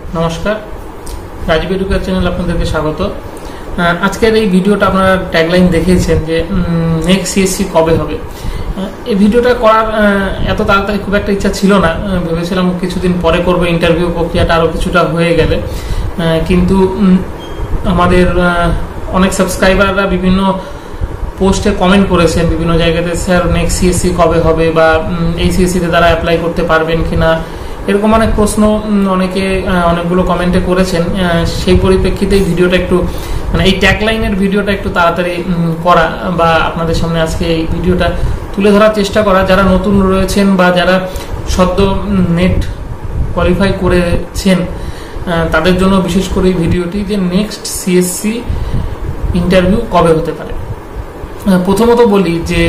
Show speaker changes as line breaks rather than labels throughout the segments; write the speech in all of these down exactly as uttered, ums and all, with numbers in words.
নমস্কার, Rajib educare channel আপনাদেরকে স্বাগত। আজকের এই ভিডিওটা আপনারা ট্যাগলাইন দেখেছেন যে নেক্সট সিএসসি কবে হবে। এই ভিডিওটা করার এত তাড়াতাড়ি খুব একটা ইচ্ছা ছিল না, ভেবেছিলাম কিছুদিন পরে করবো, ইন্টারভিউ প্রক্রিয়াটা আরও কিছুটা হয়ে গেলে। কিন্তু আমাদের অনেক সাবস্ক্রাইবাররা বিভিন্ন পোস্টে কমেন্ট করেছেন বিভিন্ন জায়গাতে, স্যার নেক্সট সিএসসি কবে হবে বা এই সিএসসিতে তারা অ্যাপ্লাই করতে পারবেন কিনা, এরকম অনেক প্রশ্ন অনেকে অনেকগুলো কমেন্টে করেছেন। সেই পরিপ্রেক্ষিতে এই ভিডিওটা একটু মানে এই ট্যাগলাইনের ভিডিওটা একটু তাড়াতাড়ি করা বা আপনাদের সামনে আজকে এই ভিডিওটা তুলে ধরার চেষ্টা করা, যারা নতুন রয়েছেন বা যারা সদ্য নেট কোয়ালিফাই করেছেন তাদের জন্য বিশেষ করে এই ভিডিওটি, যে নেক্সট সিএসসি ইন্টারভিউ কবে হতে পারে। প্রথমত বলি যে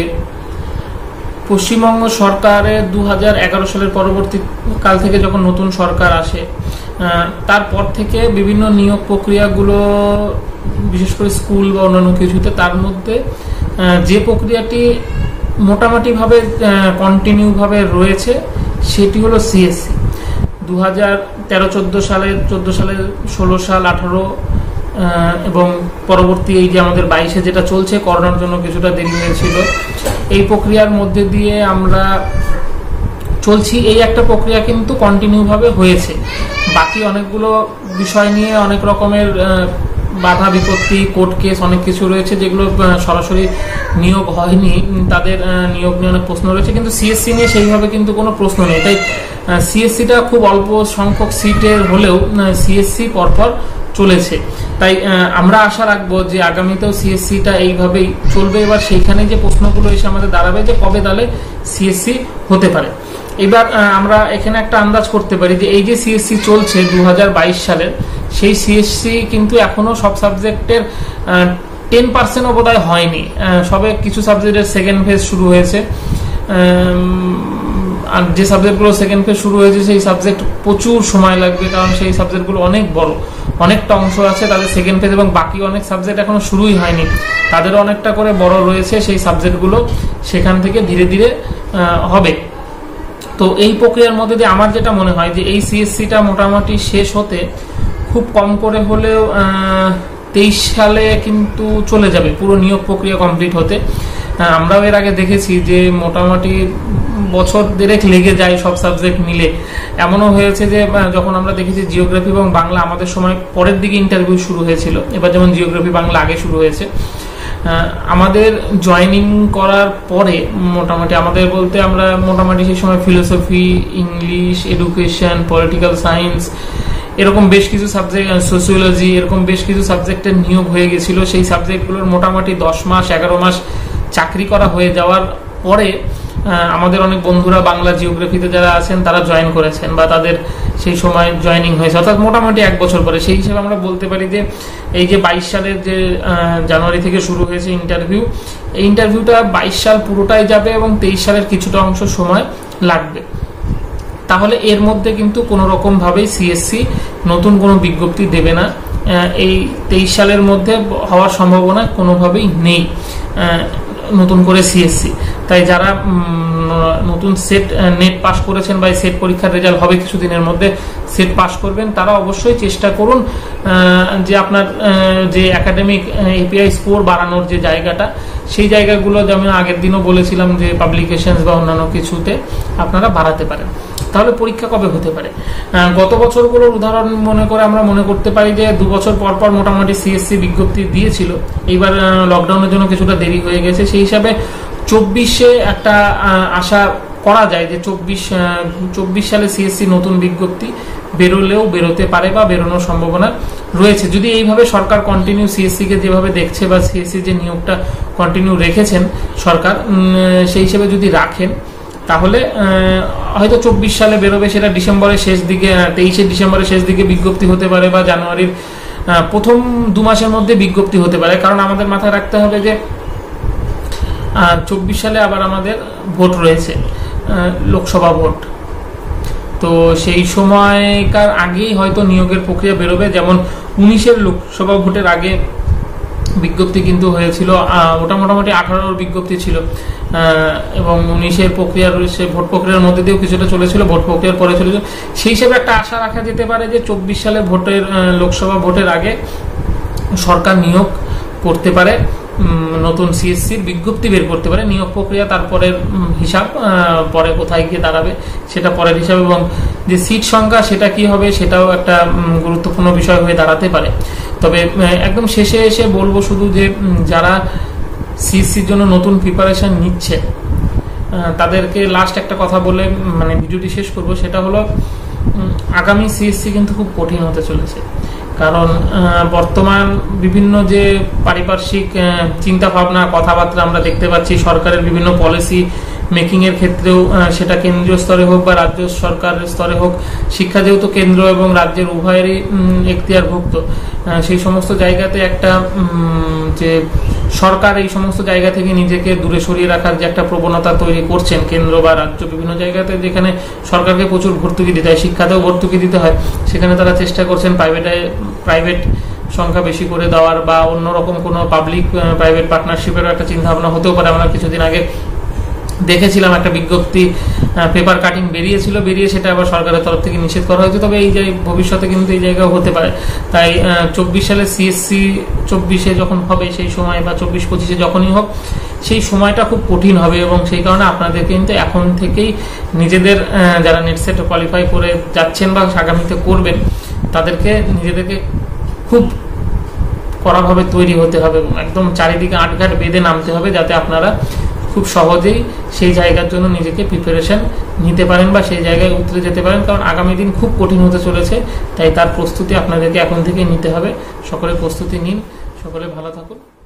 পশ্চিমবঙ্গ সরকারের দু হাজার এগারো সালের পরবর্তী কাল থেকে যখন নতুন সরকার আসে, তারপর থেকে বিভিন্ন নিয়োগ প্রক্রিয়াগুলো বিশেষ করে স্কুল বা অন্যান্য কিছুতে, তার মধ্যে যে প্রক্রিয়াটি মোটামুটিভাবে কন্টিনিউভাবে রয়েছে সেটি হলো সিএসসি। দু হাজার তেরো চোদ্দো সালের চোদ্দো সালের ষোলো সাল আঠারো এবং পরবর্তী এই যে আমাদের বাইশে যেটা চলছে, করোনার জন্য কিছুটা দেরি হয়েছিল, এই প্রক্রিয়ার মধ্যে দিয়ে আমরা চলছি। এই একটা প্রক্রিয়া কিন্তু কন্টিনিউভাবে হয়েছে। বাকি অনেকগুলো বিষয় নিয়ে অনেক রকমের বাধা বিপত্তি, কোর্ট কেস অনেক কিছু রয়েছে, যেগুলো সরাসরি নিয়োগ হয়নি, তাদের নিয়োগ নিয়ে অনেক প্রশ্ন রয়েছে, কিন্তু সিএসসি নিয়ে সেইভাবে কিন্তু কোনো প্রশ্ন নেই। তাই সিএসসিটা খুব অল্প সংখ্যক সিটের হলেও সিএসসি পরপর চলেছে। তাই আমরা আশা রাখবো যে আগামীতেও সিএসসিটা এইভাবেই চলবে। এবার সেইখানে যে প্রশ্নগুলো এসে আমাদের দাঁড়াবে যে কবে তাহলে সিএসসি হতে পারে। এবার আমরা এখানে একটা আন্দাজ করতে পারি যে এই যে সিএসসি চলছে দু হাজার বাইশ সালের, সেই সিএসসি কিন্তু এখনো সব সাবজেক্টের টেন পার্সেন্টও বোধহয় হয়নি। সবে কিছু সাবজেক্টের সেকেন্ড ফেজ শুরু হয়েছে, আর যে সাবজেক্টগুলো সেকেন্ড ফেজ শুরু হয়েছে সেই সাবজেক্ট প্রচুর সময় লাগবে, কারণ সেই সাবজেক্টগুলো অনেক বড়, অনেকটা অংশ আছে তাদের সেকেন্ড ফেজ, এবং বাকি অনেক সাবজেক্ট এখনো শুরুই হয়নি, তাদেরও অনেকটা করে বড় রয়েছে সেই সাবজেক্টগুলো, সেখান থেকে ধীরে ধীরে হবে। তো এই প্রক্রিয়ার মধ্যে দিয়ে আমার যেটা মনে হয় যে এই সিএসসিটা মোটামুটি শেষ হতে খুব কম করে হলেও তেইশ সালে কিন্তু চলে যাবে পুরো নিয়োগ প্রক্রিয়া কমপ্লিট হতে। আমরাও এর আগে দেখেছি যে মোটামুটি বছর দেড়েক লেগে যায় সব সাবজেক্ট মিলে। এমনও হয়েছে যে যখন আমরা দেখেছি জিওগ্রাফি এবং বাংলা আমাদের সময় পরের দিকে ইন্টারভিউ শুরু হয়েছিল, এবার যেমন জিওগ্রাফি বাংলা আগে শুরু হয়েছে, আমাদের জয়েনিং করার পরে মোটামুটি আমাদের বলতে আমরা মোটামুটি সেই সময় philosophy, English, education, political science, এরকম বেশ কিছু সাবজেক্ট, সোসিওলজি, এরকম বেশ কিছু সাবজেক্টের নিয়োগ হয়ে গেছিল। সেই সাবজেক্টগুলোর মোটামুটি দশ মাস এগারো মাস চাকরি করা হয়ে যাওয়ার পরে আমাদের অনেক বন্ধুরা বাংলা জিওগ্রাফিতে যারা আছেন তারা জয়েন করেছেন বা তাদের সেই সময় জয়েনিং হয়েছে, অর্থাৎ মোটামুটি এক বছর পরে। সেই হিসেবে আমরা বলতে পারি যে এই যে বাইশ সালের যে জানুয়ারি থেকে শুরু হয়েছে ইন্টারভিউ, এই ইন্টারভিউটা বাইশ সাল পুরোটাই যাবে এবং তেইশ সালের কিছুটা অংশ সময় লাগবে। তাহলে এর মধ্যে কিন্তু কোনো রকম ভাবেই সিএসসি নতুন কোনো বিজ্ঞপ্তি দেবে না, এই তেইশ সালের মধ্যে হওয়ার সম্ভাবনা কোনোভাবেই নেই নতুন করে সিএসসি। তাই যারা নতুন সেট নেট পাস করেছেন বা সেট পরীক্ষার রেজাল্ট হবে কিছুদিনের মধ্যে, সেট পাস করবেন, তারা অবশ্যই চেষ্টা করুন যে আপনার যে একাডেমিক এপিআই স্কোর বাড়ানোর যে জায়গাটা, সেই জায়গাগুলো যেমন আগের দিনও বলেছিলাম যে পাবলিকেশনস বা অন্যান্য কিছুতে আপনারা বাড়াতে পারেন। তাহলে পরীক্ষা কবে হতে পারে? গত বছরগুলোর উদাহরণ মনে করে আমরা মনে করতে পারি যে দু বছর পর পর মোটামুটি সিএসসি বিজ্ঞপ্তি দিয়েছিল, এইবার লকডাউনের জন্য কিছুটা দেরি হয়ে গেছে। সেই হিসাবে চব্বিশে একটা আশা করা যায় যে চব্বিশ চব্বিশ সালে সিএসসি নতুন বিজ্ঞপ্তি বেরোলেও বেরোতে পারে বা বেরোনোর সম্ভাবনা রয়েছে, যদি এইভাবে সরকার কন্টিনিউ সিএসসি কে যেভাবে দেখছে বা সিএসসি যে নিয়োগটা কন্টিনিউ রেখেছেন সরকার, সেই হিসেবে যদি রাখেন তাহলে হয়তো চব্বিশ সালে বেরোবে। সেটা ডিসেম্বরের শেষ দিকে, তেইশে ডিসেম্বরের শেষ দিকে বিজ্ঞপ্তি হতে পারে বা জানুয়ারির প্রথম দু মাসের মধ্যে বিজ্ঞপ্তি হতে পারে। কারণ আমাদের মাথায় রাখতে হবে যে চব্বিশ সালে আবার আমাদের ভোট রয়েছে, লোকসভা ভোট, তো সেই সময়কার আগেই হয়তো নিয়োগের প্রক্রিয়া বেরোবে। যেমন উনিশের লোকসভা ভোটের আগে বিজ্ঞপ্তি কিন্তু হয়েছিল, ওটা মোটামুটি আঠারোর বিজ্ঞপ্তি ছিল এবং উনিশের প্রক্রিয়ার সে ভোট প্রক্রিয়ার মধ্যে দিয়েও কিছুটা চলেছিল, ভোট প্রক্রিয়ার পরে চলেছিল। সেই হিসেবে একটা আশা রাখা যেতে পারে যে চব্বিশ সালে ভোটের লোকসভা ভোটের আগে সরকার নিয়োগ করতে পারে, নতুন সিএসসির বিজ্ঞপ্তি বের করতে পারে। নিয়োগ প্রক্রিয়া তারপরের হিসাব, পরে কোথায় গিয়ে দাঁড়াবে সেটা পরের হিসাব, এবং যে সিট সংখ্যা সেটা কি হবে সেটাও একটা গুরুত্বপূর্ণ বিষয় হয়ে দাঁড়াতে পারে। তবে একদম শেষে এসে বলবো শুধু যে যারা সিএসসির জন্য নতুন প্রিপারেশন নিচ্ছে তাদেরকে লাস্ট একটা কথা বলে মানে ভিডিওটি শেষ করব, সেটা হলো আগামী সিএসসি কিন্তু খুব কঠিন হতে চলেছে। কারণ বর্তমান বিভিন্ন যে পারিপার্শ্বিক চিন্তা ভাবনা কথাবার্তা আমরা দেখতে পাচ্ছি, সরকারের বিভিন্ন পলিসি মেকিং এর ক্ষেত্রেও সেটা কেন্দ্রীয় স্তরে হোক বা রাজ্য সরকারের স্তরে হোক, শিক্ষা যেহেতু কেন্দ্র এবং রাজ্যের উভয়েরই এখতিয়ারভুক্ত, সেই সমস্ত জায়গাতে একটা যে সরকার এই সমস্ত জায়গা থেকে নিজেকে দূরে সরিয়ে রাখার যে একটা প্রবণতা তৈরি করছেন কেন্দ্র বা রাজ্য বিভিন্ন জায়গাতে, যেখানে সরকারকে প্রচুর ভর্তুকি দিতে হয়, শিক্ষাতেও ভর্তুকি দিতে হয়, সেখানে তারা চেষ্টা করছেন প্রাইভেটে প্রাইভেট সংখ্যা বেশি করে দেওয়ার বা অন্যরকম কোনো পাবলিক প্রাইভেট পার্টনারশিপেরও একটা চিন্তা ভাবনা হতেও পারে। আমরা কিছুদিন আগে দেখেছিলাম একটা বিজ্ঞপ্তি, পেপার কাটিং বেরিয়েছিল, বেরিয়ে সেটা আবার সরকারের তরফ থেকে নিষেধ করা হয়েছে। তবে এই যে ভবিষ্যতে কিন্তু এই জায়গাও হতে পারে। তাই চব্বিশ সালে সিএসসি চব্বিশে যখন হবে সেই সময় বা চব্বিশ পঁচিশে যখনই হোক, সেই সময়টা খুব কঠিন হবে এবং সেই কারণে আপনাদের কিন্তু এখন থেকেই নিজেদের যারা নেট সেট কোয়ালিফাই করে যাচ্ছেন বা আগামীতে করবেন তাদেরকে নিজেদেরকে খুব কড়াভাবে তৈরি হতে হবে এবং একদম চারিদিকে আটঘাট বেঁধে নামতে হবে, যাতে আপনারা খুব সহজেই সেই জায়গার জন্য নিজেকে প্রিপারেশন নিতে পারেন বা সেই জায়গায় উতরে যেতে পারেন। কারণ আগামী দিন খুব কঠিন হতে চলেছে, তাই তার প্রস্তুতি আপনাদেরকে এখন থেকে নিতে হবে। সকলে প্রস্তুতি নিন, সকলে ভালো থাকুন।